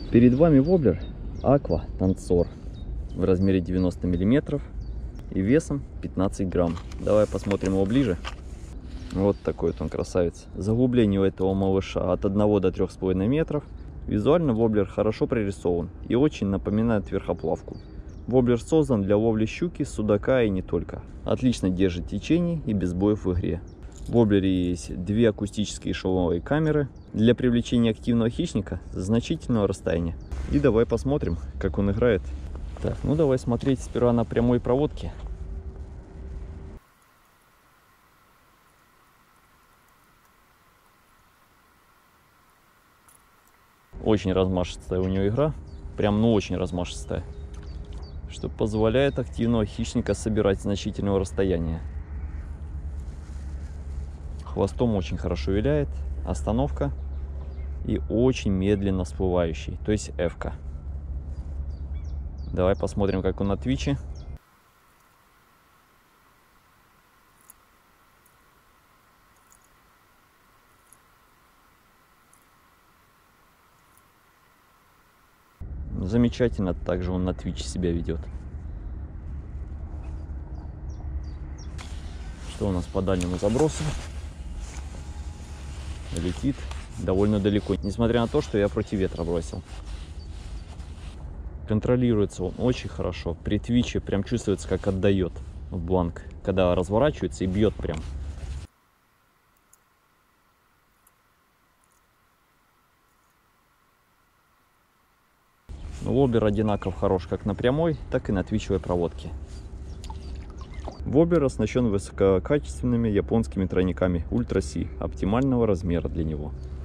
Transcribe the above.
Перед вами воблер Aqua Танцор в размере 90 мм и весом 15 грамм. Давай посмотрим его ближе. Вот такой вот он красавец. Заглубление у этого малыша от 1 до 3,5 метров. Визуально воблер хорошо прорисован и очень напоминает верхоплавку. Воблер создан для ловли щуки, судака и не только. Отлично держит течение и без боев в игре. В воблере есть 2 акустические шумовые камеры для привлечения активного хищника с значительного расстояния. И давай посмотрим, как он играет. Так, ну давай смотреть сперва на прямой проводке. Очень размашистая у нее игра, прям ну очень размашистая, что позволяет активного хищника собирать значительного расстояния. Хвостом очень хорошо виляет, остановка и очень медленно всплывающий, то есть F-ка. Давай посмотрим, как он на твиче. Замечательно также он на твиче себя ведет. Что у нас по дальнему забросу? Летит довольно далеко, несмотря на то, что я против ветра бросил. Контролируется он очень хорошо. При твиче прям чувствуется, как отдает в бланк, когда разворачивается и бьет прям. Воблер одинаково хорош как на прямой, так и на твичевой проводке. Воблер оснащен высококачественными японскими тройниками Ультра Си оптимального размера для него.